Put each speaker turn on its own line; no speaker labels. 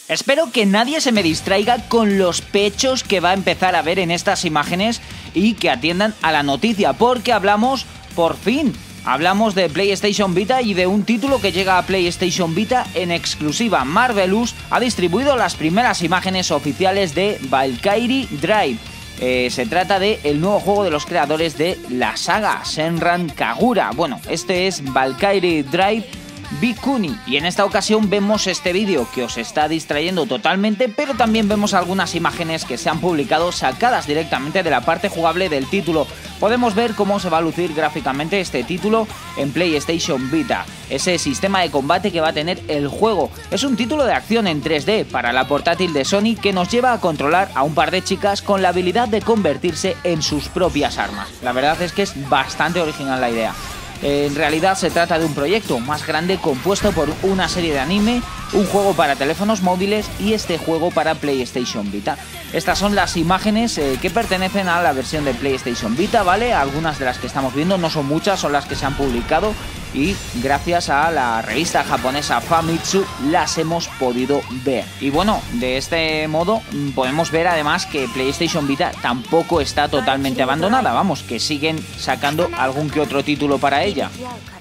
Espero que nadie se me distraiga con los pechos que va a empezar a ver en estas imágenes y que atiendan a la noticia, porque hablamos, por fin, hablamos de PlayStation Vita y de un título que llega a PlayStation Vita en exclusiva. Marvelous ha distribuido las primeras imágenes oficiales de Valkyrie Drive. Se trata de el nuevo juego de los creadores de la saga, Senran Kagura. Bueno, este es Valkyrie Drive Bikuni, y en esta ocasión vemos este vídeo que os está distrayendo totalmente, pero también vemos algunas imágenes que se han publicado sacadas directamente de la parte jugable del título. Podemos ver cómo se va a lucir gráficamente este título en PlayStation Vita, ese sistema de combate que va a tener el juego. Es un título de acción en 3D para la portátil de Sony que nos lleva a controlar a un par de chicas con la habilidad de convertirse en sus propias armas. La verdad es que es bastante original la idea. En realidad se trata de un proyecto más grande compuesto por una serie de anime, un juego para teléfonos móviles y este juego para PlayStation Vita. Estas son las imágenes que pertenecen a la versión de PlayStation Vita, ¿vale? Algunas de las que estamos viendo, no son muchas, son las que se han publicado y gracias a la revista japonesa Famitsu las hemos podido ver. Y bueno, de este modo podemos ver además que PlayStation Vita tampoco está totalmente abandonada, vamos, que siguen sacando algún que otro título para ella.